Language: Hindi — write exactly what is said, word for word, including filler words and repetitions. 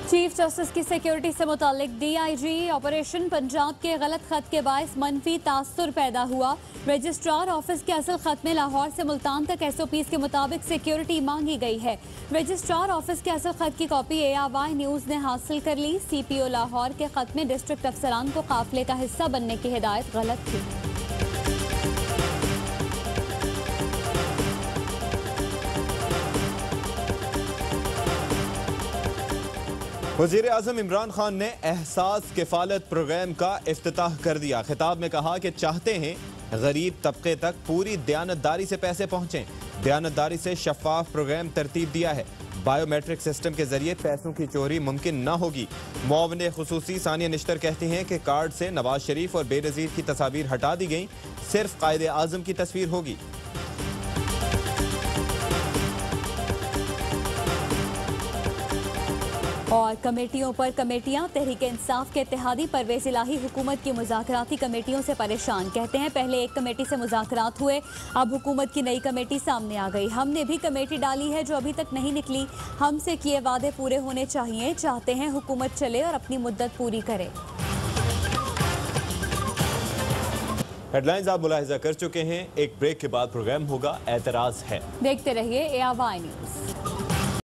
चीफ जस्टिस की सिक्योरिटी से मुतालिक D I G operation Punjab के गलत खत के बायस मनफी तासुर पैदा हुआ। रजिस्ट्रार ऑफिस के असल खत में लाहौर से मुल्तान तक एस ओ पीज के मुताबिक सिक्योरिटी मांगी गई है। रजिस्ट्रार ऑफिस के असल खत की copy A R Y news ने हासिल कर ली। सी पी ओ लाहौर के खत में डिस्ट्रिक्ट अफसरान को काफिले का हिस्सा बनने की हिदायत गलत थी। वज़ीर आज़म इमरान खान ने एहसास किफालत प्रोग्राम का इफ्तिताह कर दिया। खिताब में कहा कि चाहते हैं गरीब तबके तक पूरी दयानतदारी से पैसे पहुँचें। दयानतदारी से शफाफ प्रोग्राम तरतीब दिया है। बायोमेट्रिक सिस्टम के जरिए पैसों की चोरी मुमकिन न होगी। मुआविन खुसूसी सानिया निश्तर कहती हैं कि कार्ड से नवाज शरीफ और बेनज़ीर की तस्वीर हटा दी गई, सिर्फ कायदे आज़म की तस्वीर होगी। और कमेटियों पर कमेटियां, तहरीक इंसाफ के इत्तेहादी परवेज इलाही हुकूमत की मुज़ाकराती कमेटियों से परेशान। कहते हैं पहले एक कमेटी से मुज़ाकरात हुए, अब हुकूमत की नई कमेटी सामने आ गई। हमने भी कमेटी डाली है जो अभी तक नहीं निकली। हमसे किए वादे पूरे होने चाहिए। चाहते हैं हुकूमत चले और अपनी मुद्दत पूरी करे। हेडलाइंस आप मुलाहिजा कर चुके हैं। एक ब्रेक के बाद प्रोग्राम होगा एतराज है। देखते रहिए ए आर वाई न्यूज।